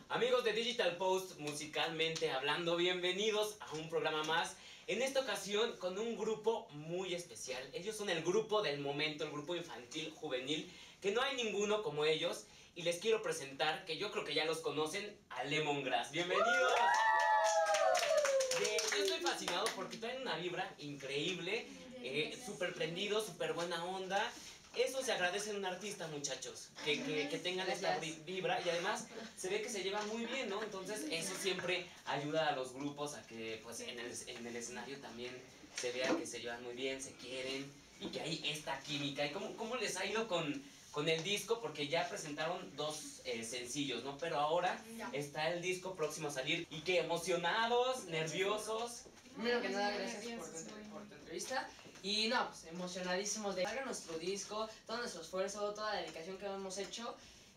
Amigos de Digital Post, musicalmente hablando, bienvenidos a un programa más. En esta ocasión con un grupo muy especial. Ellos son el grupo del momento, el grupo infantil juvenil, que no hay ninguno como ellos. Y les quiero presentar, que yo creo que ya los conocen, a Lemongrass. ¡Bienvenidos! Yo estoy fascinado porque traen una vibra increíble, súper prendido, súper buena onda. Eso se agradece en un artista, muchachos, que tengan esta vibra, y además se ve que se llevan muy bien, ¿no? Entonces eso siempre ayuda a los grupos a que pues en el escenario también se vea que se llevan muy bien, se quieren y que hay esta química. ¿Y cómo les ha ido con el disco? Porque ya presentaron dos sencillos, ¿no? Pero ahora está el disco próximo a salir. ¿Y qué? ¿Emocionados? ¿Nerviosos? Primero que nada, gracias por tu entrevista. Y no, pues emocionadísimos de que salga nuestro disco, todo nuestro esfuerzo, toda la dedicación que hemos hecho,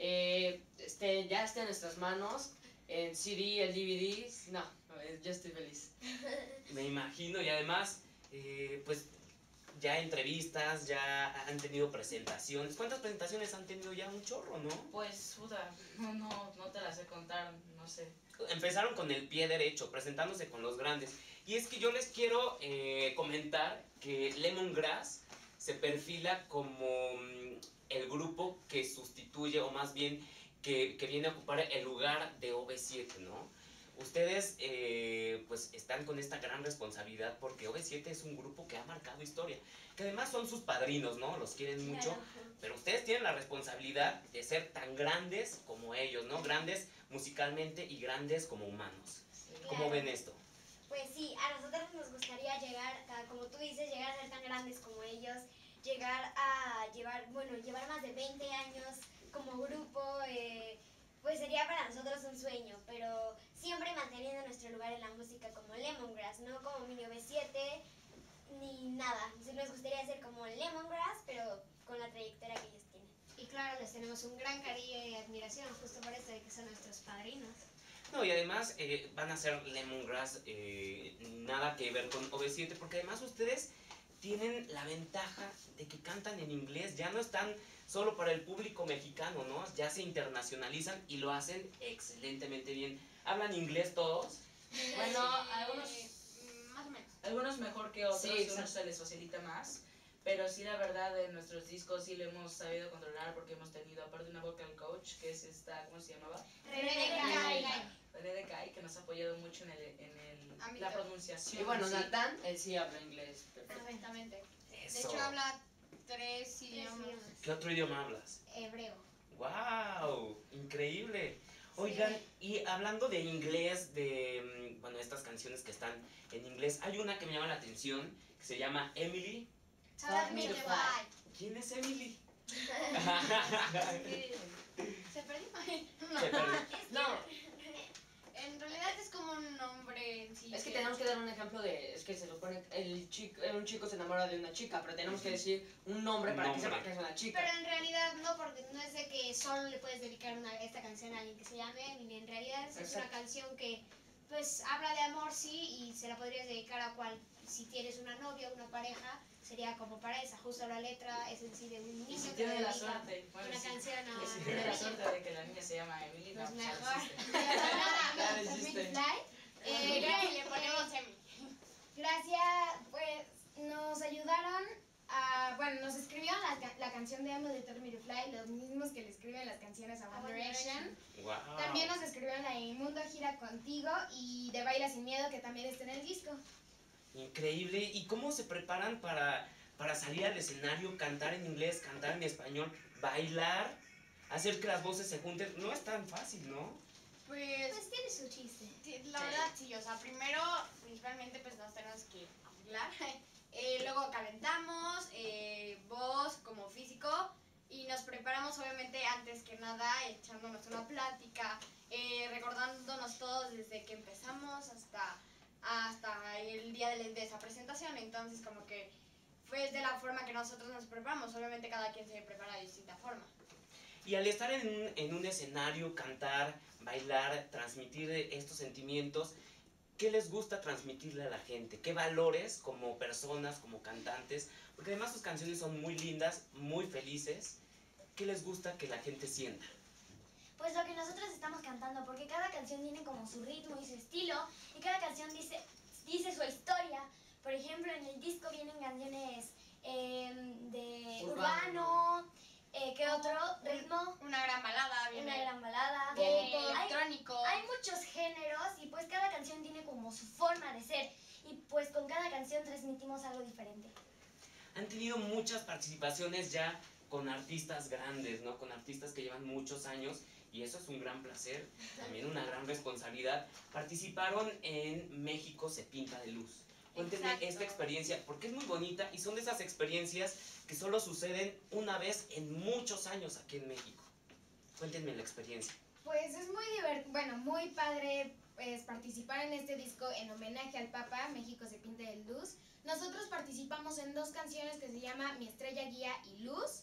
ya esté en nuestras manos, en CD, el DVD. No, yo estoy feliz. Me imagino, y además, pues ya entrevistas, ya han tenido presentaciones. ¿Cuántas presentaciones han tenido ya? Un chorro, ¿no? Pues, puta, no te las sé contar, no sé. Empezaron con el pie derecho, presentándose con los grandes. Y es que yo les quiero comentar que Lemongrass se perfila como el grupo que sustituye, o más bien que viene a ocupar el lugar de OV7, ¿no? Ustedes pues están con esta gran responsabilidad porque OV7 es un grupo que ha marcado historia, que además son sus padrinos, ¿no? Los quieren mucho, pero ustedes tienen la responsabilidad de ser tan grandes como ellos, ¿no? Grandes musicalmente y grandes como humanos. ¿Cómo ven esto? Pues sí, a nosotros nos gustaría llegar, como tú dices, llegar a ser tan grandes como ellos, llegar a llevar más de 20 años como grupo. Pues sería para nosotros un sueño, pero siempre manteniendo nuestro lugar en la música como Lemongrass, no como Mini OV7 ni nada. Nos gustaría ser como Lemongrass, pero con la trayectoria que ellos tienen. Y claro, les tenemos un gran cariño y admiración, justo por eso de que son nuestros padrinos. No, y además van a ser Lemongrass, nada que ver con OV7, porque además ustedes tienen la ventaja de que cantan en inglés, ya no están solo para el público mexicano, ¿no? Ya se internacionalizan y lo hacen excelentemente bien. ¿Hablan inglés todos? Bueno, algunos más o menos. Algunos mejor que otros, Sí, unos se les facilita más, pero sí, la verdad, en nuestros discos sí lo hemos sabido controlar porque hemos tenido, aparte, una vocal coach, que es esta, ¿cómo se llamaba? René de Kai, que nos ha apoyado mucho en la pronunciación. Y bueno, sí. Natán, él sí habla inglés perfecto. Perfectamente. Eso. De hecho, habla 3 idiomas. ¿Qué otro idioma hablas? Hebreo. ¡Wow! Increíble. Oigan, y hablando de inglés, de estas canciones que están en inglés, hay una que me llama la atención, que se llama Emily. Tell me to fly. ¿Quién es Emily? Se perdió. Se perdió. No, En realidad es como un nombre en sí. Es que tenemos que dar un ejemplo de, es que se supone que un chico se enamora de una chica, pero tenemos que decir un nombre para que sepa que es una chica. Pero en realidad no, porque no es de que solo le puedes dedicar esta canción a alguien que se llame Emily. En realidad es una canción que pues habla de amor, sí, y se la podrías dedicar a si tienes una novia o una pareja, sería como para esa. Justo la letra es en sí de un niño si que tiene la dedica suerte, bueno, una sí, canción a si tiene la suerte de que la niña se llama Emily, no, pues pues ya mejor. lo hiciste. Ya lo hiciste. Le ponemos Emily. Gracias, pues nos ayudaron nos escribieron la canción de Amo de Tell Me to Fly, los mismos que le escriben las canciones a One Direction. Wow. También nos escribieron la de Mi Mundo Gira Contigo y de Baila Sin Miedo, que también está en el disco. Increíble. ¿Y cómo se preparan para salir al escenario, cantar en inglés, cantar en español, bailar, hacer que las voces se junten? No es tan fácil, ¿no? Pues Tiene su chiste. la verdad sí, o sea, primero, principalmente pues nos tenemos que hablar, luego calentamos, voz como físico, y nos preparamos obviamente antes que nada echándonos una plática, recordándonos todos desde que empezamos hasta el día de esa presentación. Entonces como que fue de la forma que nosotros nos preparamos, obviamente cada quien se prepara de distinta forma. Y al estar en un escenario, cantar, bailar, transmitir estos sentimientos, ¿qué les gusta transmitirle a la gente? ¿Qué valores como personas, como cantantes? Porque además sus canciones son muy lindas, muy felices. ¿Qué les gusta que la gente sienta? pues lo que nosotros estamos cantando, porque cada canción tiene como su ritmo y su estilo, y cada canción dice su historia. Por ejemplo, en el disco vienen canciones de urbano, ¿qué otro? Ritmo. Una gran balada, Una gran balada. electrónico. Hay muchos géneros y pues cada canción tiene como su forma de ser. Y pues con cada canción transmitimos algo diferente. Han tenido muchas participaciones ya con artistas grandes, ¿no? Con artistas que llevan muchos años y eso es un gran placer, también una gran responsabilidad. Participaron en México se pinta de luz. Cuéntenme Exacto. esta experiencia, porque es muy bonita y son de esas experiencias que solo suceden una vez en muchos años aquí en México. Cuéntenme la experiencia. Pues es muy muy padre pues, participar en este disco en homenaje al Papa, México se pinta de luz. Nosotros participamos en 2 canciones que se llama Mi estrella guía y Luz.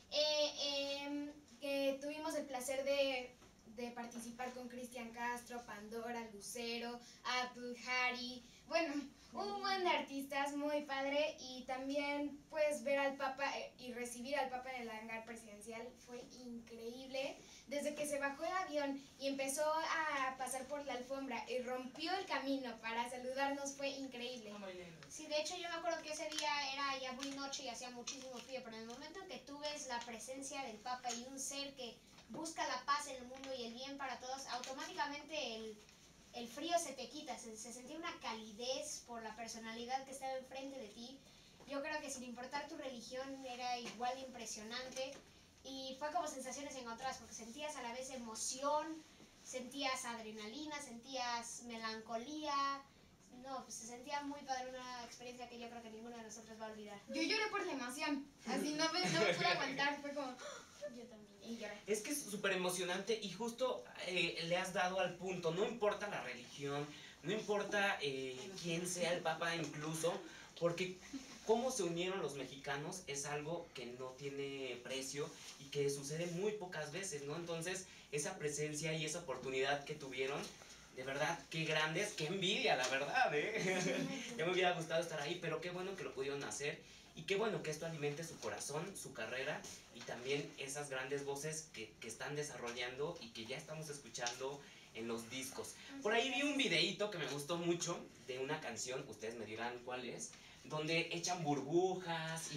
Tuvimos el placer de participar con Cristian Castro, Pandora, Lucero, Apple, Harry, bueno, un buen de artistas, muy padre, y también pues ver al Papa y recibir al Papa en el hangar presidencial fue increíble. Desde que se bajó el avión y empezó a pasar por la alfombra y rompió el camino para saludarnos fue increíble. Sí, de hecho yo me acuerdo que ese día era ya muy noche y hacía muchísimo frío, pero en el momento en que tú ves la presencia del Papa y un ser que busca la paz en el mundo y el bien para todos, automáticamente el frío se te quita, se sentía una calidez por la personalidad que estaba enfrente de ti. Yo creo que sin importar tu religión era igual de impresionante y fue como sensaciones encontradas porque sentías a la vez emoción, sentías adrenalina, sentías melancolía. No, pues se sentía muy padre, una experiencia que yo creo que ninguno de nosotros va a olvidar. Yo lloré por la emoción, así no me pude aguantar, fue como... Yo también. Y lloré. Es que es súper emocionante y justo le has dado al punto, no importa la religión, no importa quién sea el Papa incluso, porque cómo se unieron los mexicanos es algo que no tiene precio y que sucede muy pocas veces, ¿no? Entonces, esa presencia y esa oportunidad que tuvieron, de verdad, qué grandes, qué envidia, la verdad, ¿eh? Ya me hubiera gustado estar ahí, pero qué bueno que lo pudieron hacer y qué bueno que esto alimente su corazón, su carrera y también esas grandes voces que están desarrollando y que ya estamos escuchando en los discos. Por ahí vi un videíto que me gustó mucho de una canción, ustedes me dirán cuál es, donde echan burbujas y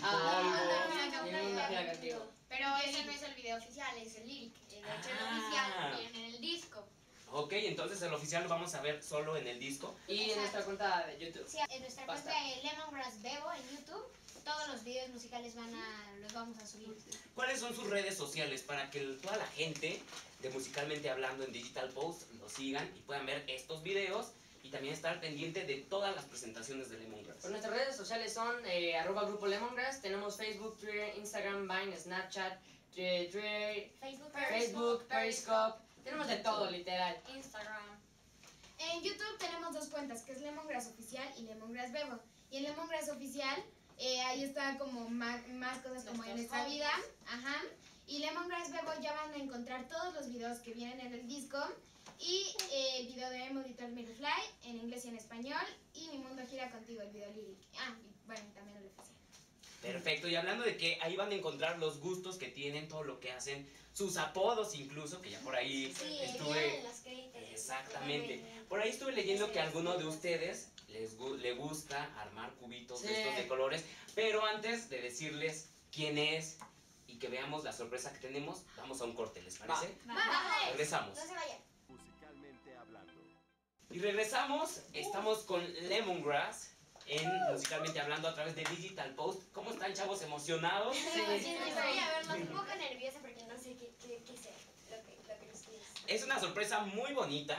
polvo. Pero ese no es el video oficial, es el lyric. De hecho, el oficial viene en el disco. Ok, entonces el oficial lo vamos a ver solo en el disco. Y en nuestra cuenta de YouTube. Sí, en nuestra Basta. cuenta de Lemongrass Bebo en YouTube, todos los videos musicales los vamos a subir. ¿Cuáles son sus redes sociales para que toda la gente de Musicalmente Hablando en Digital Post lo sigan y puedan ver estos videos y también estar pendiente de todas las presentaciones de Lemongrass? Pues nuestras redes sociales son @grupo Lemongrass. Tenemos Facebook, Twitter, Instagram, Vine, Snapchat, Twitter, Facebook, Periscope. Tenemos de todo, literal. Instagram. En YouTube tenemos 2 cuentas, que es Lemongrass Oficial y Lemongrass Bebo. Y en Lemongrass Oficial, ahí está como más cosas como en nuestra vida. Ajá. Y Lemongrass Bebo ya van a encontrar todos los videos que vienen en el disco. Y el video de Monitor Me to Fly en inglés y en español. Y Mi Mundo Gira Contigo, el video lyric. Y bueno, también el oficial. Perfecto, y hablando de que ahí van a encontrar los gustos que tienen, todo lo que hacen, sus apodos incluso, que ya por ahí Sí, estuve... en los créditos. Exactamente. Por ahí estuve leyendo que a alguno de ustedes le gusta armar cubitos de Sí. estos de colores, pero antes de decirles quién es y que veamos la sorpresa que tenemos, vamos a un corte, ¿les parece? Bye. Regresamos. No se vayan. Musicalmente hablando. Y regresamos, estamos con Lemongrass en Musicalmente Hablando a través de Digital Post. ¿Cómo están, chavos? ¿Emocionados? Sí, voy a verlos un poco nerviosa porque no sé qué ser, lo que nos quieres. Es una sorpresa muy bonita.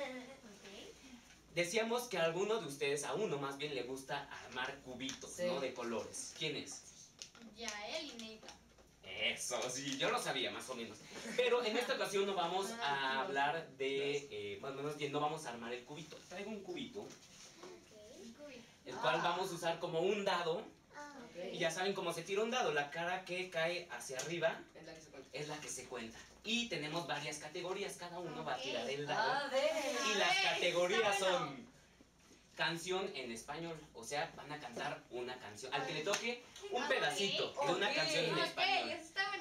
Decíamos que a alguno de ustedes, a uno más bien, le gusta armar cubitos, Sí. ¿no? De colores. ¿Quién es? Yael y Neita. Eso, sí, yo lo sabía más o menos. Pero en esta ocasión no vamos a hablar de, bueno, más bien no vamos a armar el cubito. Traigo un cubito, el cual vamos a usar como un dado. Y ya saben cómo se tira un dado, la cara que cae hacia arriba Es la que se cuenta. es la que se cuenta. Y tenemos varias categorías, cada uno va a Ok. tirar el dado. Y las categorías son canción en español, o sea, van a cantar una canción. Al que le toque un pedacito de una canción en Ok, español. eso está bueno. Por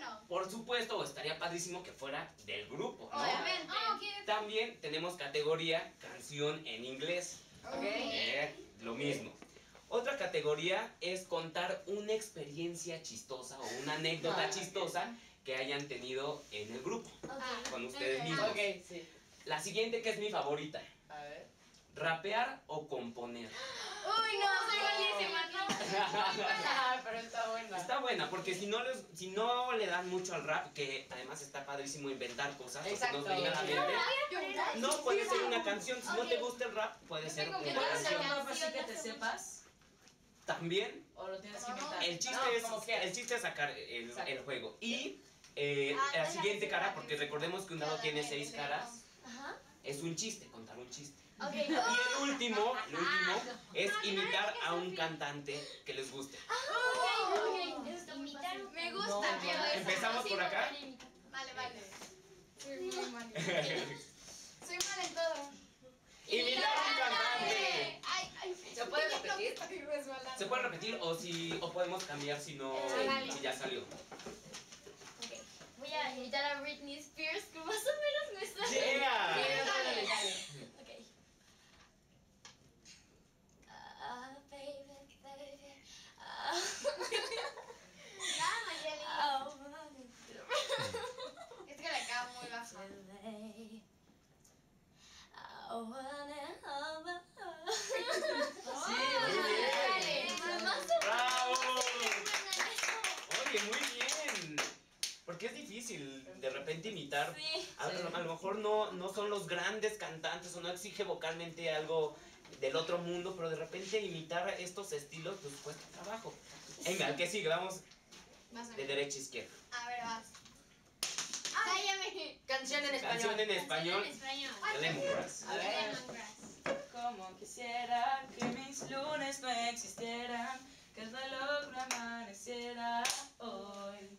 por supuesto, estaría padrísimo que fuera del grupo, ¿no? Obviamente. También tenemos categoría canción en inglés. Ok. Lo mismo. Otra categoría es contar una experiencia chistosa o una anécdota chistosa que hayan tenido en el grupo, con ustedes mismos. Ok, sí. La siguiente, que es mi favorita, A ver. rapear o componer. Uy, no, soy malísima. Pero está buena. Está buena, porque si no le dan mucho al rap, que además está padrísimo inventar cosas, porque Exacto. nos venga a la mente. No, puede ser una canción, si no te gusta el rap, puede ser una ¿Puede ser canción. un rap así que te sepas? También, ¿O lo tienes que inventar? el chiste, como quieras. el chiste es sacar el Exacto. juego. Y la siguiente cara, porque recordemos que un dado tiene 6 caras, Ajá. es un chiste, contar un chiste. Ok. Y el último es imitar a un cantante que les guste. Ok. Eso está muy fácil. Me gusta, quiero eso. Empezamos por acá. Vale, vale. Soy muy mal. Soy mal en todo. Imitar a un cantante. ¿Se puede repetir? Estoy resbalando. Se puede repetir o podemos cambiar si no, si ya salió. Ok. Voy a imitar a Britney Spears, que más o menos me sale. Yeah. Dale, dale. Ok. Baby, baby. Ya, Mayeli. Oh, Es que le queda muy bajo. Sí, ¡Bravo! Oye, muy bien. Porque es difícil de repente imitar. Sí. A lo mejor no son los grandes cantantes o no exige vocalmente algo del otro mundo, pero de repente imitar estos estilos pues cuesta trabajo. Venga, el que sigue, vamos Más o de menos. derecha a izquierda. A ver, vas. Ay, ya me. Canción en Canción español. en español En español. de Lemongrass. A ver. Como quisiera que mis lunes no existieran, que el reloj no amaneciera hoy.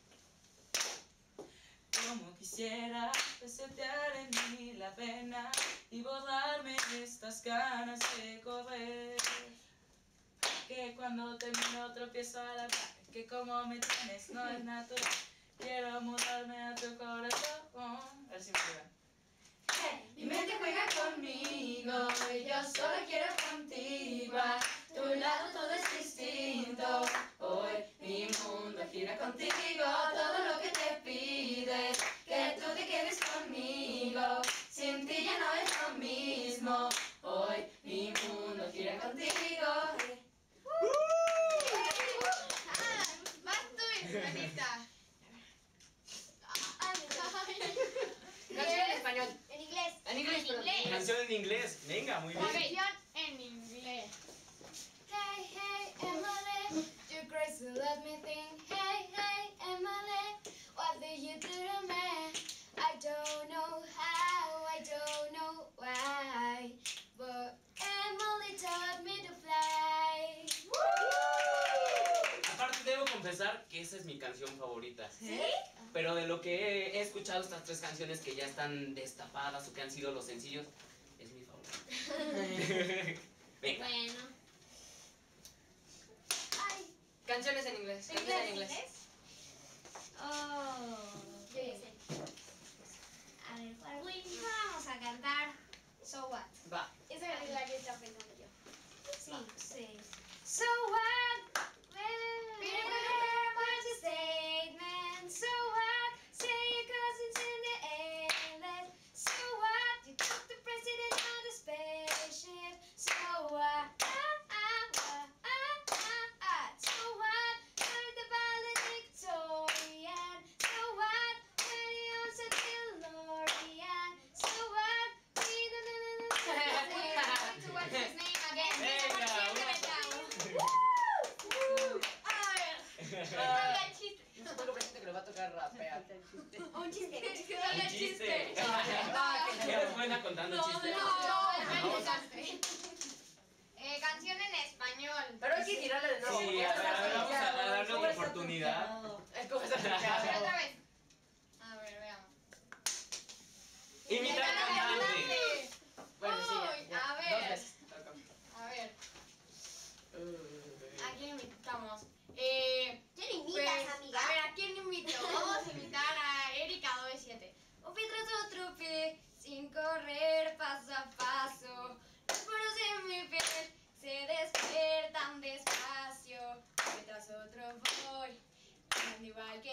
Como quisiera resetear en mí la pena y borrarme estas ganas de correr. Que cuando te miro tropiezo a la cara, que como me tienes no es natural. Quiero mudarme a tu corazón. A ver si me ayudan. Mi mente juega conmigo y yo solo quiero contigo. A tu lado todo es distinto. Hoy mi mundo gira contigo. Todo lo que te pides, que tú te quedes conmigo. Sin ti ya no es lo mismo. Hoy mi mundo gira contigo. Vas tú, Anita. Canción en español. En inglés. En inglés, perdón. Canción en inglés. Venga, muy bien. Canción en inglés. Hey, hey, Emily, you're crazy, let me think. Hey, hey, Emily, what do you do to me? I don't know how, I don't know why, but Emily taught me to fly. Aparte debo confesar que esa es mi canción favorita. ¿Sí? Pero de lo que he escuchado estas 3 canciones que ya están destapadas o que han sido los sencillos, es mi favorita. Venga. Bueno. Ay. Canciones en inglés. Canciones en inglés. Oh. Yo ya sé. A ver, ¿cuál? Vamos a cantar So What. Va. Esa es la que estaba pensando yo. Sí, sí. So what? What's a statement? So what? Say your cousins in the endless. So what? You took the president on the spaceship. So what? So what? You're the valedictorian. So what? When you also DeLorean. So what? To what's his name again. Venga, Haga el chiste. No tengo presente que lo va a tocar rapear. Un chiste. Un chiste. Va, que Eres buena contando chistes. No, canción en español. Pero hay que tirarle de nuevo. Sí, a ver, vamos a darle otra oportunidad. Es como esa A ver, picada. otra vez. A ver, veamos. Imitar a cantante. Bueno, sí, Uy, ya. a ver. 2 veces. A ver, ¿a quién invitamos? ¿Quién imitas, Pues, amiga? a ver, ¿a quién invito? Vamos a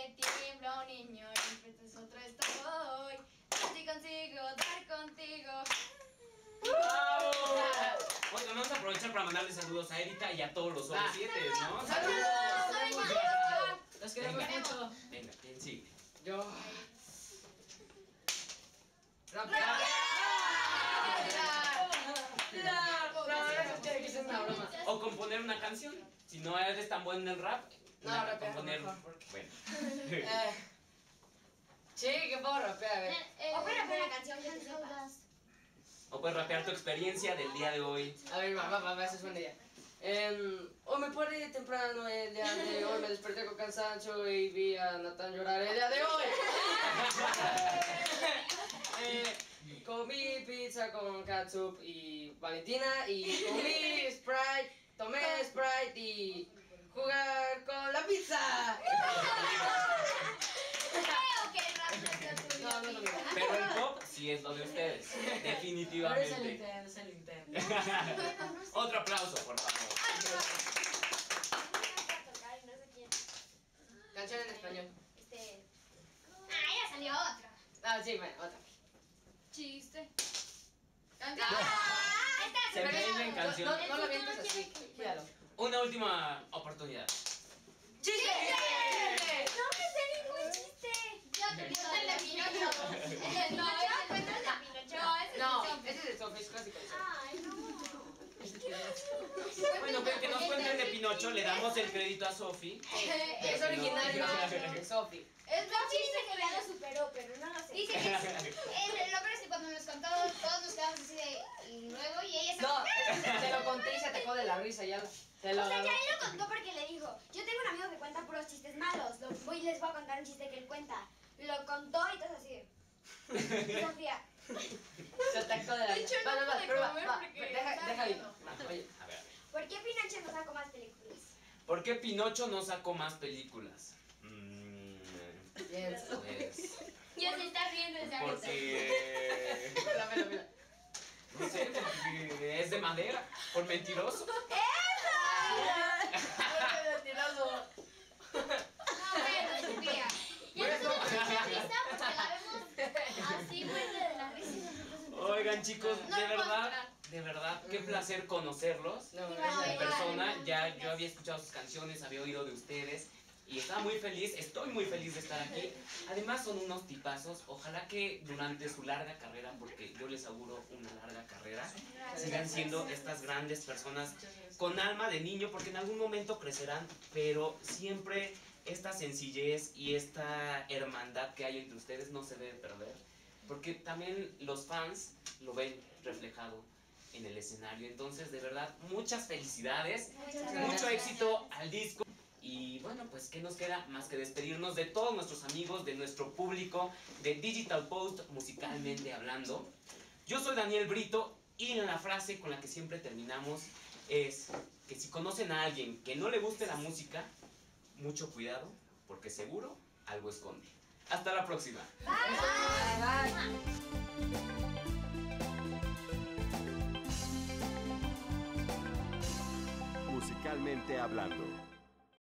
me tiembla un niño y enfrente es otro estoy. Si consigo dar contigo. ¡Bravo! Bueno, vamos a aprovechar para mandarle saludos a Erika y a todos los Solo 7, ¿no? ¡Saludos! Los queremos Venga. mucho. Venga, ¿quién sigue? Yo. O componer una canción. Si no eres tan bueno en el rap, No, rapear componer. mejor, porque- Bueno. Sí, ¿qué puedo rapear? A ver. O puede hacer una canción que te sepas. O puedes rapear tu experiencia del día de hoy. A ver, va, esa es buena idea. Hoy me paré temprano el día de hoy, me desperté con cansancio y vi a Natán llorar el día de hoy. Comí pizza con ketchup y Valentina y comí Sprite, tomé Sprite y jugar con la pizza. Creo que el rap no es lo tuyo. No, no es lo mío. Pero el pop sí es lo de ustedes. Pero es el Definitivamente. intento, es el intento. Otro aplauso, por favor. Tocar y no sé quién. Canción en español. Ya salió otra. Ah, sí, bueno, otra. Chiste. Se viene en canción. No lo vientes así, cuídalo. Una última oportunidad. ¡Chiste! No me sé ningún chiste. Yo te digo el de Pinocho. No, ese cuento es de Pinocho. No, Ese ese es el Sophie's clásico. Ay, no. Bueno, pero que nos cuenten de Pinocho, le damos el crédito a Sofi. Es originario de Sophie. es Un chiste que ya lo superó, pero no lo sé. Dice que lo peor es que cuando nos contó, todos nos quedamos así de. Y luego, y ella se. No, te lo conté y se te jode la risa, ya te lo O sea, ganó. ya él lo contó porque le dijo, yo tengo un amigo que cuenta puros chistes malos, les voy a contar un chiste que él cuenta. Lo contó y todo así. Y Sofía, Se atacó de la De hecho, risa. no pude Pero comer porque deja estaba ir. viendo. Oye, A ver, ¿por qué Pinocho no sacó más películas? ¿por qué Pinocho no sacó más películas? bien. Pues, Ya se está riendo desde ahorita. porque... Mira. No sé, porque es de madera, por mentiroso. Mentiroso. No, bueno, Sofía. Y Bueno. nosotros nos da risa porque la vemos así, muerte de la risa. Oigan, chicos, No de lo puedo verdad, esperar. de verdad, qué placer conocerlos. No, En persona, ya yo había escuchado sus canciones, había oído de ustedes y estaba muy feliz, estoy muy feliz de estar aquí. Además son unos tipazos, ojalá que durante su larga carrera, porque yo les auguro una larga carrera, sigan siendo estas grandes personas con alma de niño, porque en algún momento crecerán, pero siempre esta sencillez y esta hermandad que hay entre ustedes no se debe perder, porque también los fans lo ven reflejado en el escenario. Entonces, de verdad, muchas felicidades, mucho éxito al disco. Y bueno, pues ¿qué nos queda más que despedirnos de todos nuestros amigos, de nuestro público, de Digital Post musicalmente hablando? Yo soy Daniel Brito y la frase con la que siempre terminamos es que si conocen a alguien que no le guste la música, mucho cuidado, porque seguro algo esconde. Hasta la próxima. Musicalmente hablando.